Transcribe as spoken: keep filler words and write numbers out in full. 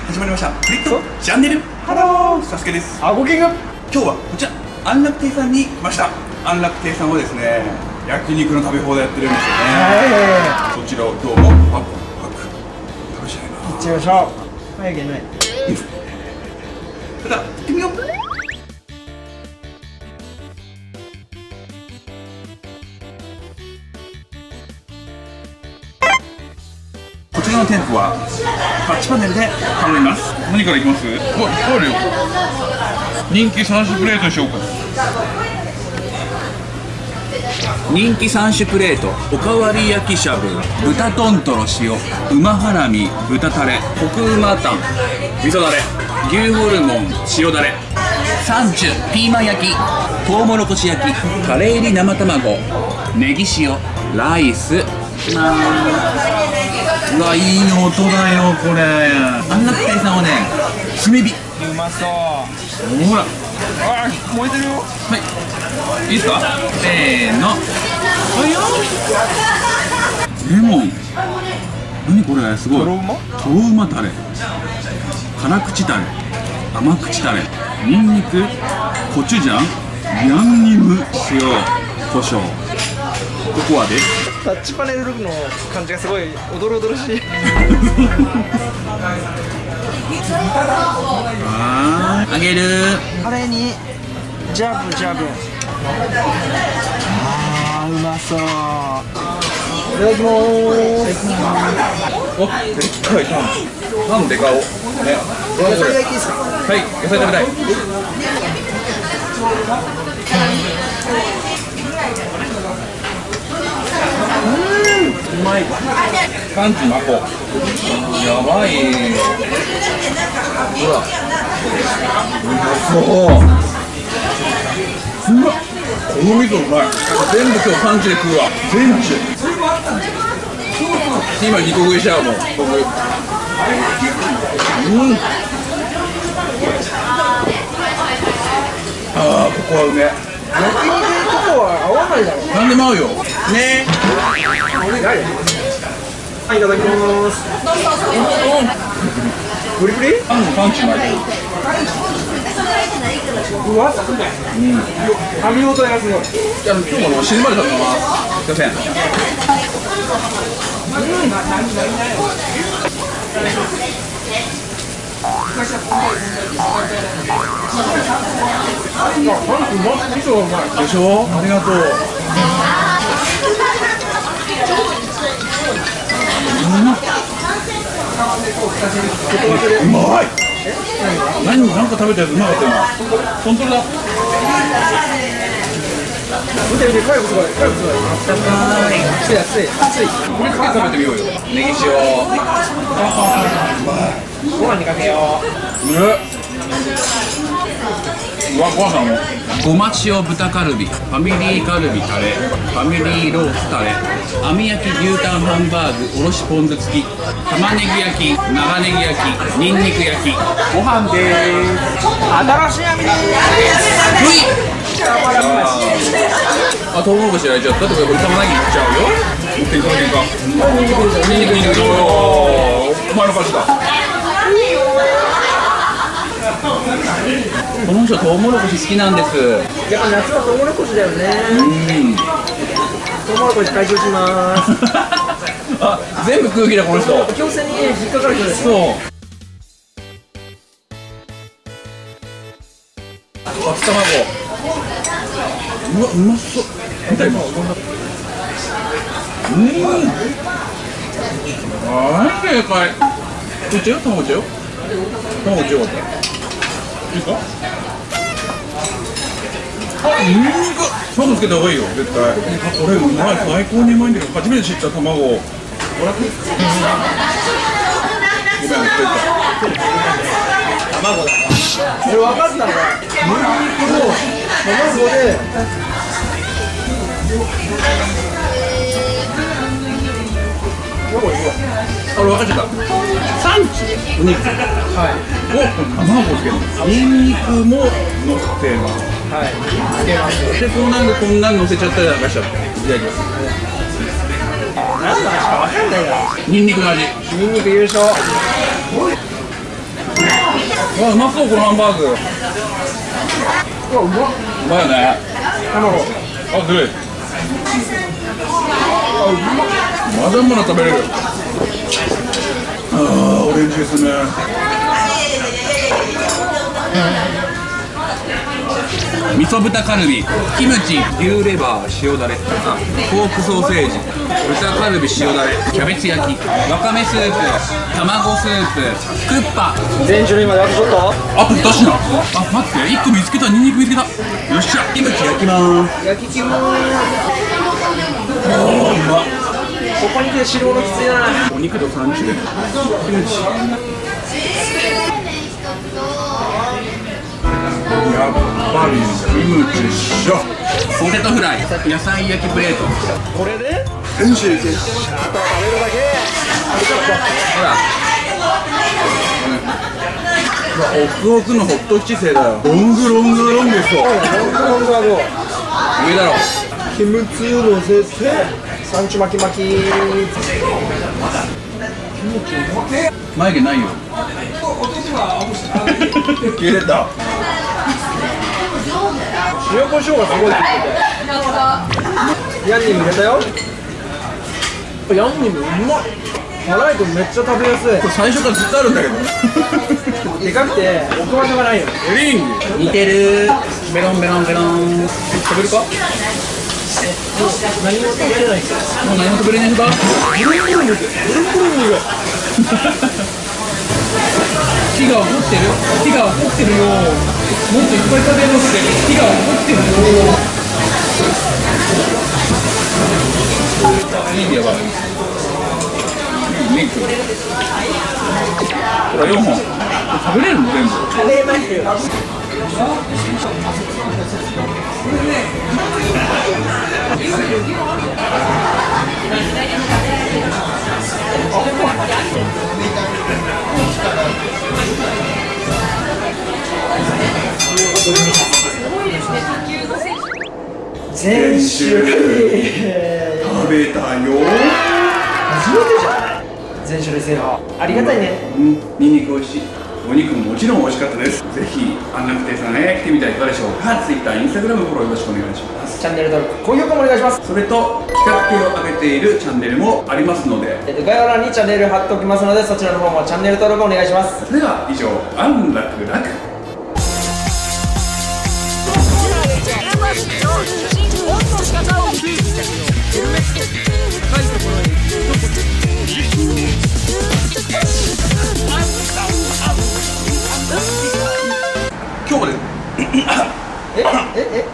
始まりましたフリットチャンネル。ハロー、サスケです。 あごきんぐ。 今日はこちら安楽亭さんに来ました。安楽亭さんはですね、焼肉の食べ放題やってるんですよね。そちらを今日もパクパク食べちゃいます。 いっちゃいましょう。早けない。 ただ行ってみよう。こちらの店舗はタッチパネルで頼みます。何からいきます？お、いっぱいあるよ。人気さん種プレートにしようか。人気さん種プレート、おかわり焼きしゃぶ、豚トントロ塩、馬ハラミ、豚タレ、コクうまタン、味噌だれ、牛ホルモン、塩だれ、サンチュ、ピーマン焼き、トウモロコシ焼き、カレー入り生卵、ネギ塩、ライス。うわ、いい音だよこれ。安楽亭さんはね、炭火。 うまそう。 ほら、 あー、燃えてるよ。 はい、いいですか。せーの。はいよ。レモン。何これ、すごい。 とろうま。 とろうまタレ。辛口タレ。甘口タレ。ニンニク。コチュジャン。ヤンニム。塩。胡椒。ココアです。 タッチパネルの感じがすごいおどろおどろしい。 あー、あげる。 カレーにジャブジャブ。あー、うまそう。いただきまーす。 お、でっかいタン。タンでかお。ね。 野菜焼きですか。 はい、野菜食べたい。うまい。パンチマコ。やばい。ほら。うまそう。うまっ。この味噌うまい。全部今日パンチで食うわ。全チ。今二個食いしちゃうもん。僕。うん。ああ、ここはうめえ。 焼肉とこは合わないだろう。 なんでも合うよ。ね。 はい、いただきます。プリプリ？ パンのパンチうまい。 うわ、うん。噛み応えがすごい。 あの今日も死ぬまで食べます。すいません。 味噌がうまい。 でしょ？ありがとう。うまい。何なんか食べたやつうまかったよ。本当だ。 見て見て、貝もすごい。貝もすごい。熱い熱い熱い。 これかけて食べてみようよ。ネギ塩。 ご飯にかけよう。 ね。うわ、ご飯も。ごま塩豚カルビ、ファミリーカルビタレ、ファミリーロースタレ、網焼き牛タンハンバーグ、おろしポン酢付き、玉ねぎ焼き、長ネギ焼き、ニンニク焼き、ご飯でーす。 新しい網でーす。 あ、トウモロコシ焼いちゃったってことで、これ玉ねぎいっちゃうよ。持っていかなきゃいかん。ニンニクニンニクニンニク。お前の勝ちだ。この人トウモロコシ好きなんです。 やっぱ夏はトウモロコシだよね。 うん。 トウモロコシ解消します。 あ、全部空気だこの人。 強制に引っかかる人です。 そう。初卵。うわ、うまそう。見た今。うん。あー、正解。いっちゃうよ、卵いっちゃうよ。卵いっちゃうよ。いいですか？あ、ニンニク。ソースつけた方がいいよ、絶対。これうまい、最高にうまいんだけど、初めて知った卵。ごめん、 卵だ。俺分かったのが、ニンニクの卵で。 あ、俺分かっちゃった。サンチュお肉。はい。を卵をつける。ニンニクも乗せます。 はい。つけます。 で、こんなんでこんなん乗せちゃったりなんかしちゃって。いただきます。 何の味か分かんないな。 ニンニクの味。 ニンニク優勝。 うわ、うまそう、このハンバーグ。ううわ、うまっ。 まいよね。 卵。 あ、ずるい。 あ、うまっ。 まだまだ食べれる。ああ、オレンジですね。味噌豚カルビ、キムチ、牛レバー、塩だれ、ポークソーセージ、豚カルビ塩だれ、キャベツ焼き、わかめスープ、卵スープ、クッパ。 全種類まであとちょっと。 あとふた品。あ、待って、いっこ見つけた、ニンニク見つけた。よっしゃ、キムチ焼きまーす。 焼きキムー。 おー、うまっ。 ここに来て汁物きついな。 お肉とサンチュでキムチ。やっぱりキムチっしょ。ポテトフライ、野菜焼きプレート。 これで全種類いける。 あとは食べるだけ。ありがとほら、ホクホクのホット七星だよ。ロングロングロングそう。 う。ロングロングはどう。 上だろ。 キムチのせてサンチュ巻き巻き。 眉毛ないよ。切れた。 塩コショウがすごいって言ってて。ヤンニム入れたよ。ヤンニムうまっ。辛いとめっちゃ食べやすい。 これ最初からずっとあるんだけど。 でかくて奥技がないよ。 エリンギ似てる。ベロンベロンベロン。食べるか？ 何も食べれないけど。 もう何も食べれない人だ。 ブルンブルンブルンブルンブルン。 火が怒ってる。火が怒ってるよ。もっといっぱい食べろって。火が怒ってるよ。いいやばい。メイク。ほらよんほん。食べれるの全部。 食べれますよ。全種類食べたよ。 初めてじゃない？全種類制覇ありがたいね。 うん、ニンニク美味しい。お肉ももちろん美味しかったです。ぜひ安楽亭さんへ来てみてはいかがでしょうか。Twitter、Instagram フォローよろしくお願いします。 チャンネル登録、高評価もお願いします。 それと企画系を上げているチャンネルもありますので、 えっと概要欄にチャンネル貼っておきますので、そちらの方もチャンネル登録お願いします。 それでは以上、安楽楽。今日までえええ